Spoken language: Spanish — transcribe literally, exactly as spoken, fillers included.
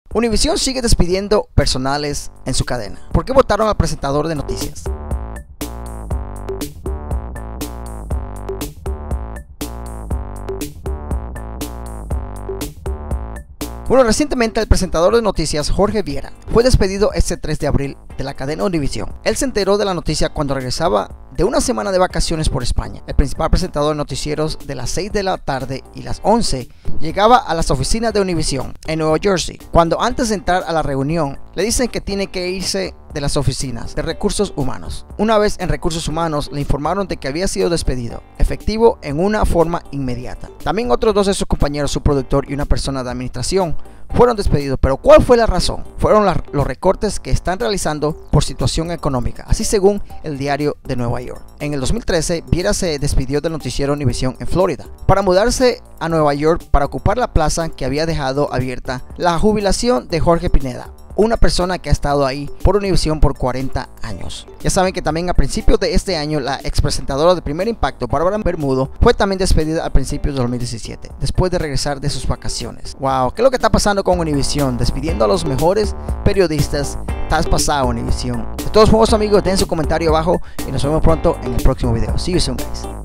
Univision sigue despidiendo personales en su cadena. ¿Por qué votaron al presentador de noticias? Bueno, recientemente el presentador de noticias Jorge Viera fue despedido este tres de abril de la cadena Univision. Él se enteró de la noticia cuando regresaba de una semana de vacaciones por España. El principal presentador de noticieros de las seis de la tarde y las once llegaba a las oficinas de Univision en Nueva Jersey, cuando antes de entrar a la reunión le dicen que tiene que irse de las oficinas de recursos humanos. Una vez en recursos humanos le informaron de que había sido despedido, efectivo en una forma inmediata. También otros dos de sus compañeros, su productor y una persona de administración, fueron despedidos. Pero ¿cuál fue la razón? Fueron la, los recortes que están realizando por situación económica, así según el diario de Nueva York. En el dos mil trece, Viera se despidió del noticiero Univision en Florida para mudarse a Nueva York para ocupar la plaza que había dejado abierta la jubilación de Jorge Pineda, una persona que ha estado ahí por Univision por cuarenta años. Ya saben que también a principios de este año la expresentadora de Primer Impacto, Bárbara Bermudo, fue también despedida a principios de dos mil diecisiete, después de regresar de sus vacaciones. Wow, ¿qué es lo que está pasando con Univision? Despidiendo a los mejores periodistas. Estás pasado, Univision. De todos modos, amigos, den su comentario abajo y nos vemos pronto en el próximo video. See you soon, guys.